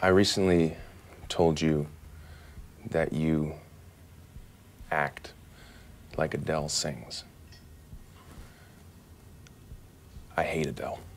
I recently told you that you act like Adele sings. I hate Adele.